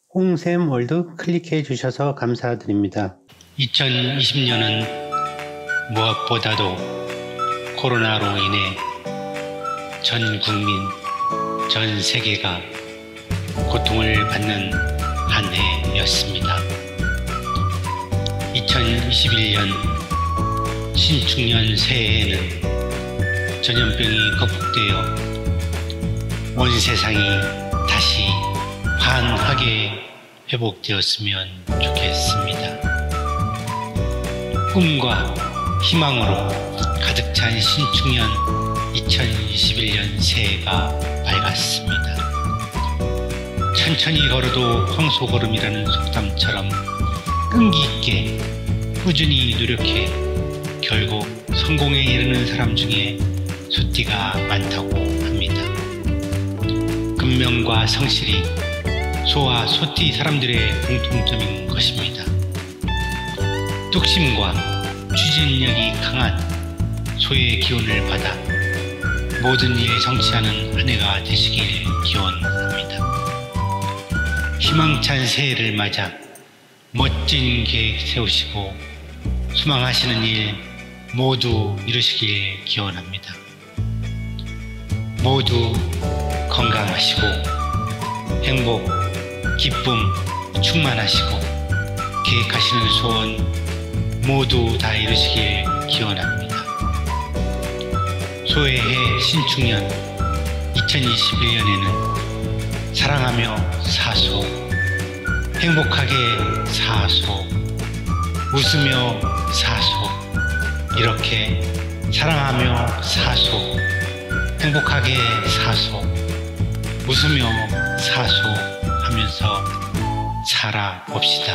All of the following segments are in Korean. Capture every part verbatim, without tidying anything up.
홍샘 월드 클릭해 주셔서 감사드립니다. 이천이십 년은 무엇보다도 코로나로 인해 전 국민, 전 세계가 고통을 받는 한 해였습니다. 이천이십일 년 신축년 새해에는 전염병이 극복되어 온 세상이 다시 환하게 회복되었으면 좋겠습니다. 꿈과 희망으로 가득 찬 신축년 이천이십일 년 새해가 밝았습니다. 천천히 걸어도 황소걸음이라는 속담처럼 끈기 있게 꾸준히 노력해 결국 성공에 이르는 사람 중에 소띠가 많다고 합니다. 근면과 성실이 소와 소띠 사람들의 공통점인 것입니다. 뚝심과 추진력이 강한 소의 기운을 받아 모든 일에 성취하는 한 해가 되시길 기원합니다. 희망찬 새해를 맞아 멋진 계획 세우시고 소망하시는 일 모두 이루시길 기원합니다. 모두 건강하시고 행복, 기쁨 충만하시고 계획하시는 소원 모두 다 이루시길 기원합니다. 소의 해 신축년 이천이십일 년에는 사랑하며 사소, 행복하게 사소, 웃으며 사소, 이렇게 사랑하며 사소, 행복하게 사소, 웃으며 사소 하면서 살아봅시다.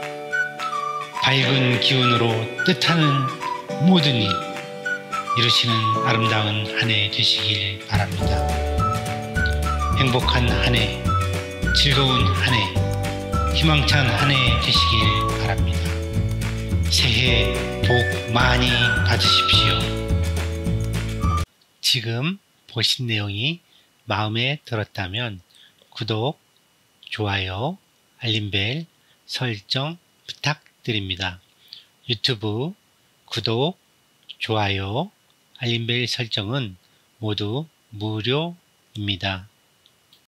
밝은 기운으로 뜻하는 모든 일 이루시는 아름다운 한 해 되시길 바랍니다. 행복한 한 해, 즐거운 한 해, 희망찬 한 해 되시길 바랍니다. 새해 복 많이 받으십시오. 지금 보신 내용이 마음에 들었다면 구독, 좋아요, 알림벨 설정 부탁드립니다. 유튜브 구독, 좋아요, 알림벨 설정은 모두 무료입니다.